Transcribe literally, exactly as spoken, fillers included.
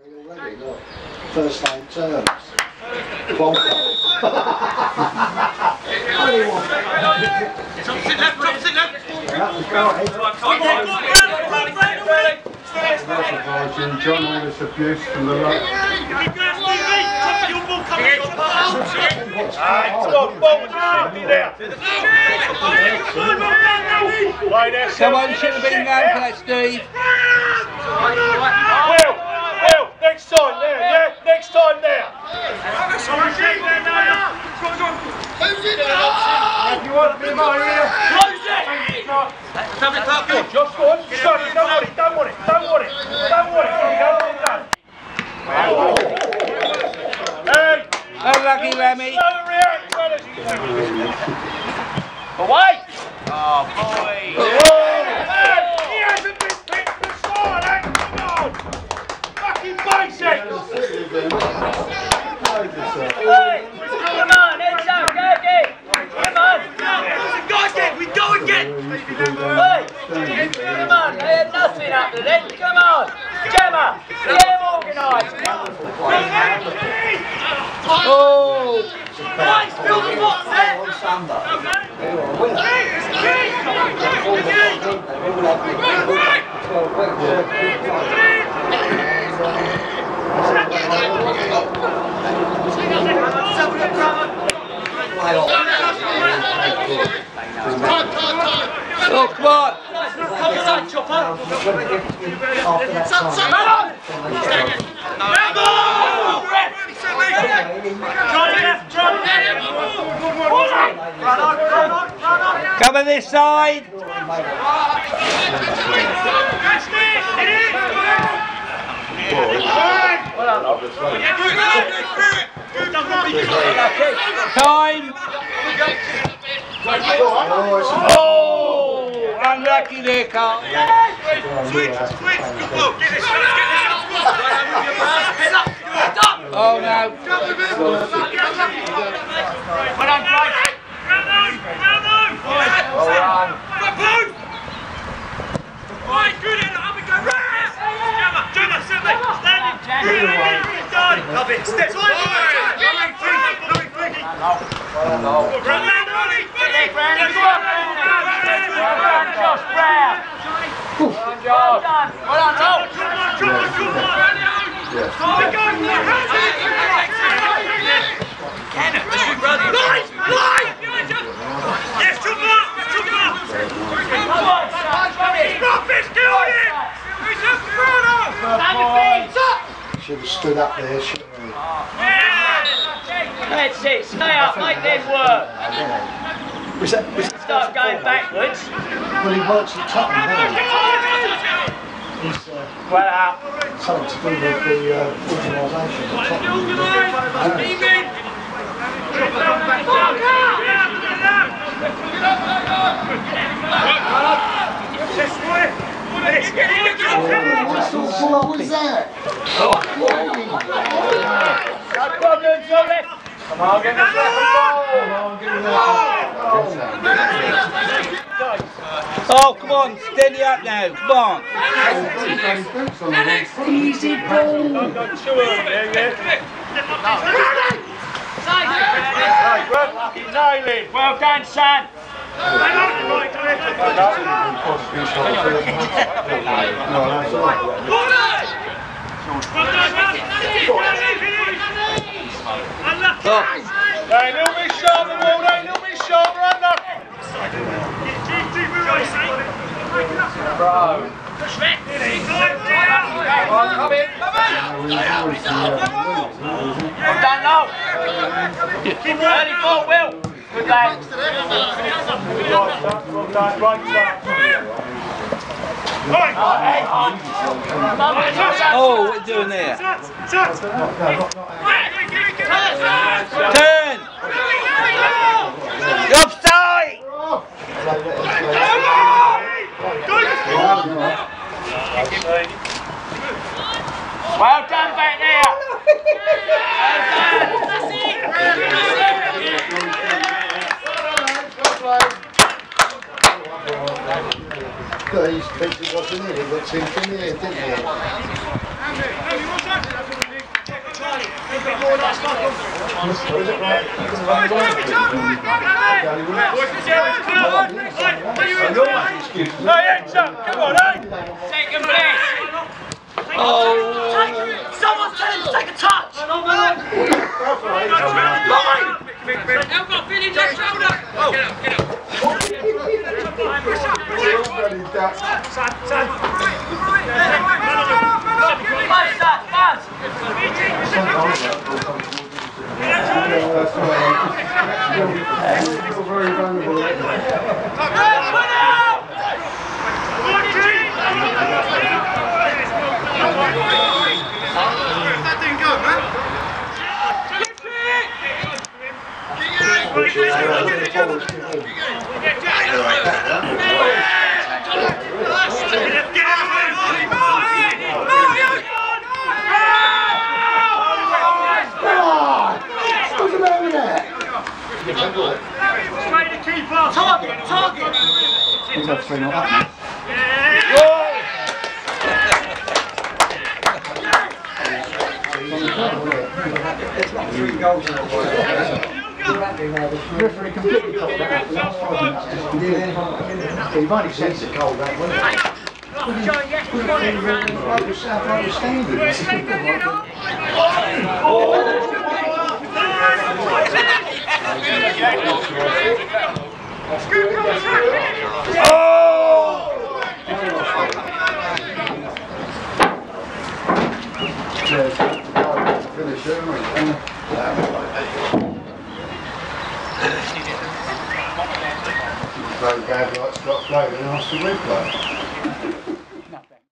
Already, look. First name terms. Bonko. Top sit left, top sit left. Yeah, let's go ahead. John, all this abuse from the right. Come on, you should have been going for that, Steve. Will, Will, next time now, yeah? Next time now. If you want to be my ear, close it! Just go on, stop it, don't want it, don't want it, don't want it, don't want it, hey! Unlucky, Remy. Away! Oh, boy! Oh, hey, he hasn't been picked for start, eh? Come on! Fucking basic! Hey! Come on, heads up, go again! Come on! Go again, we go again! Hey! Come on, they had nothing up to then, come on! Gemma, get them organised! Oh! Right, fill the box there! Oh, come on! Come on, Chopper! Come on this side! Time! Oh! Unlucky there, Carl. Oh no! Well done, Craig! Right, good in, up and go right! Gemma, Gemma, sit there, standing! Love it, steps on it! Loving freaky, loving freaky! Run, run, run! Get Brown, go on! Brown, Josh, Brown! Well done, well done, roll! Come on, come on, come on! Go, go, Cannon, two brothers! Light, light! Yes, jump up, jump up! Come on, stop it, kill him! He's a brother! Stand your feet up! Should have stood up there, shouldn't we? That's it, stay up, make them work. Was that, was that Start going backwards. Well, he works at Tottenham, doesn't he? He's uh, Well out. something to do with the uh, organisation at Tottenham. What was that? No problem, Johnny. Come on, get the second ball. Come on, get the Oh, come on, steady up now, come on. Easy ball. Well done, son. Hey, little bit sharp the ball, hey, little bit sharper, under. Bro. Come in, Well done, Noel. Keep early ball, Will. Good lad. well done, right start. Oh, what are you doing there? Turn! Offside! Well done back there. These people wasn't in, he got in from here, didn't he? hands up, come on, eh? Take him, please. Oh. Someone's telling him to take a touch. Come on. Elbow, feeling left shoulder. Oh. Get up, get up. That didn't go, man. Target, target! He's had three not up. It's like three goals in a the referee completely covered that up. The last five minutes just did. You've only sensed a goal, that wasn't it? Very bad, like Scott Flavin and asked to replay.